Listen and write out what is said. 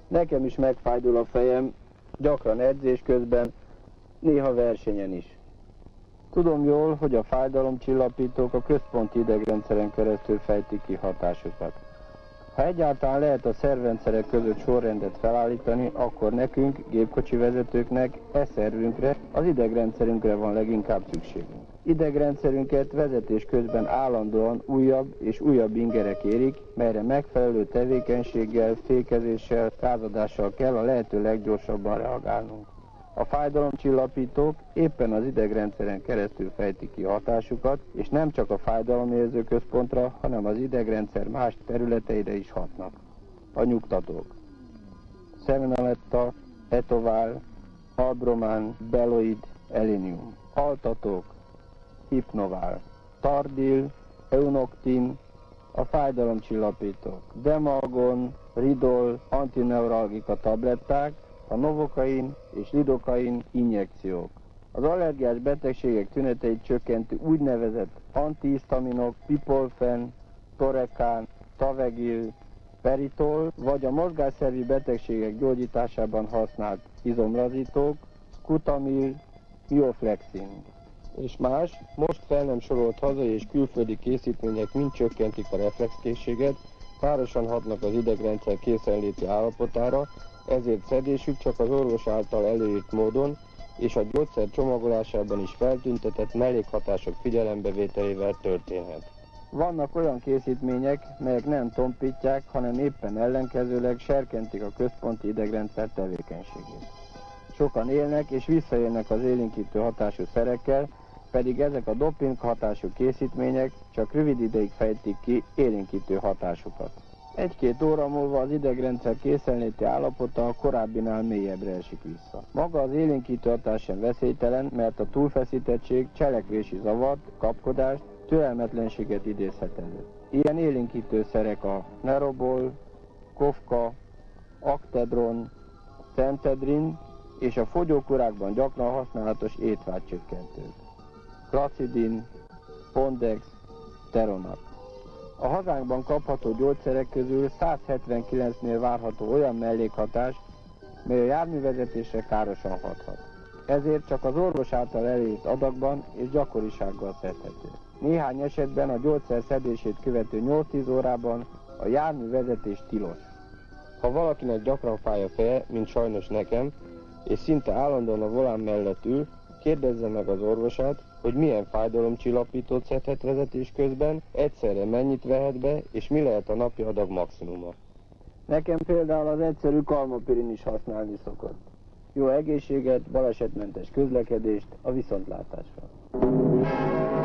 Nekem is megfájdul a fejem, gyakran edzés közben, néha versenyen is. Tudom jól, hogy a fájdalomcsillapítók a központi idegrendszeren keresztül fejtik ki hatásukat. Ha egyáltalán lehet a szervrendszerek között sorrendet felállítani, akkor nekünk, gépkocsi vezetőknek, szervünkre, az idegrendszerünkre van leginkább szükségünk. Idegrendszerünket vezetés közben állandóan újabb és újabb ingerek érik, melyre megfelelő tevékenységgel, fékezéssel, rázadással kell a lehető leggyorsabban reagálnunk. A fájdalomcsillapítók éppen az idegrendszeren keresztül fejtik ki hatásukat, és nem csak a fájdalomérző központra, hanem az idegrendszer más területeire is hatnak. A nyugtatók. Sevenaletta, etovál, albromán, beloid, elinium. Altatók. Hipnovál. Tardil, eunoktin, a fájdalomcsillapítók. Demalgon, ridol, antineuralgika tabletták, a novokain és lidokain injekciók. Az allergiás betegségek tüneteit csökkentő úgynevezett antihisztaminok, pipolfen, torekán, tavegil, peritol, vagy a mozgásszervi betegségek gyógyításában használt izomlazítók, skutamil, mioflexin. És más, most fel nem sorolt hazai és külföldi készítmények mind csökkentik a reflexkészséget, károsan hatnak az idegrendszer készenléti állapotára, ezért szedésük csak az orvos által előírt módon és a gyógyszer csomagolásában is feltüntetett mellékhatások figyelembevételével történhet. Vannak olyan készítmények, melyek nem tompítják, hanem éppen ellenkezőleg serkentik a központi idegrendszer tevékenységét. Sokan élnek és visszaélnek az élénkítő hatású szerekkel, pedig ezek a doping hatású készítmények csak rövid ideig fejtik ki élénkítő hatásukat. Egy-két óra múlva az idegrendszer készenléti állapota a korábbinál mélyebbre esik vissza. Maga az élénkítő hatás sem veszélytelen, mert a túlfeszítettség cselekvési zavart, kapkodást, türelmetlenséget idézhet elő. Ilyen élénkítőszerek a Nerobol, Kofka, Actedron, Centedrin és a fogyókurákban gyakran használatos étvágycsökkentők. Cracidin, Pondex, Teronac. A hazánkban kapható gyógyszerek közül 179-nél várható olyan mellékhatás, mely a járművezetésre károsan hathat. Ezért csak az orvos által előírt adagban és gyakorisággal szedhető. Néhány esetben a gyógyszer szedését követő 8-10 órában a járművezetés tilos. Ha valakinek gyakran fáj a feje, mint sajnos nekem, és szinte állandóan a volán mellett ül, kérdezze meg az orvosát, hogy milyen fájdalomcsillapítót szedhet vezetés közben, egyszerre mennyit vehet be, és mi lehet a napi adag maximuma. Nekem például az egyszerű kalmopirin is használni szokott. Jó egészséget, balesetmentes közlekedést, a viszontlátásra.